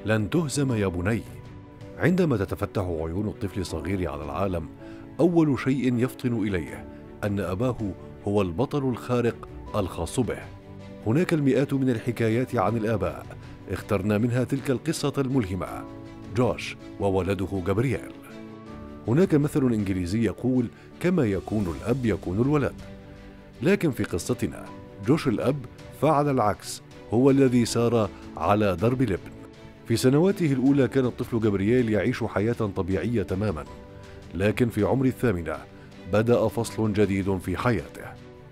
لن تهزم يا بني. عندما تتفتح عيون الطفل الصغير على العالم، أول شيء يفطن إليه أن أباه هو البطل الخارق الخاص به. هناك المئات من الحكايات عن الآباء، اخترنا منها تلك القصة الملهمة: جوش وولده جابرييل. هناك مثل إنجليزي يقول: كما يكون الأب يكون الولد. لكن في قصتنا، جوش الأب فعل العكس، هو الذي سار على درب الابن. في سنواته الأولى كان الطفل جابرييل يعيش حياة طبيعية تماما، لكن في عمر الثامنة بدأ فصل جديد في حياته.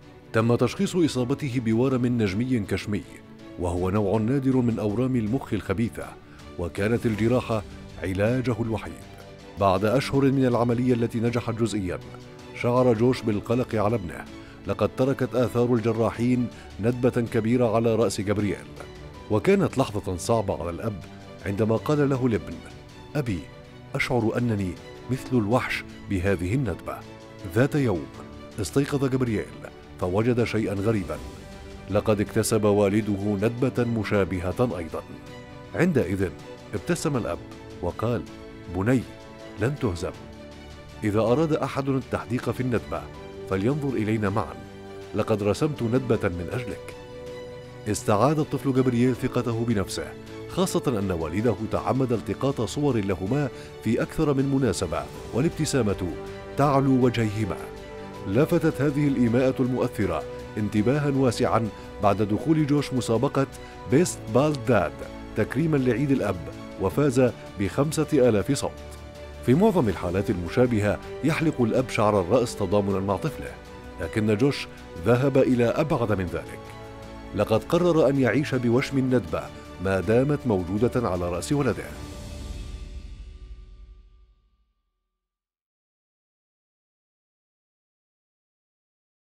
تم تشخيص إصابته بورم نجمي كشمي، وهو نوع نادر من أورام المخ الخبيثة، وكانت الجراحة علاجه الوحيد. بعد أشهر من العملية التي نجحت جزئيا، شعر جوش بالقلق على ابنه. لقد تركت آثار الجراحين ندبة كبيرة على رأس جابرييل، وكانت لحظة صعبة على الأب عندما قال له الابن: أبي، أشعر أنني مثل الوحش بهذه الندبة. ذات يوم استيقظ جابرييل فوجد شيئا غريبا: لقد اكتسب والده ندبة مشابهة أيضا. عندئذ ابتسم الأب وقال: بني، لن تهزم. إذا أراد أحد التحديق في الندبة فلينظر إلينا معا، لقد رسمت ندبة من أجلك. استعاد الطفل جابرييل ثقته بنفسه، خاصة أن والده تعمد التقاط صور لهما في أكثر من مناسبة، والابتسامة تعلو وجهيهما. لفتت هذه الإيماءة المؤثرة انتباها واسعا بعد دخول جوش مسابقة بيست بالد داد تكريما لعيد الأب، وفاز ب5,000 صوت. في معظم الحالات المشابهة يحلق الأب شعر الرأس تضامنا مع طفله، لكن جوش ذهب إلى أبعد من ذلك. لقد قرر أن يعيش بوشم الندبة ما دامت موجودة على رأس ولده.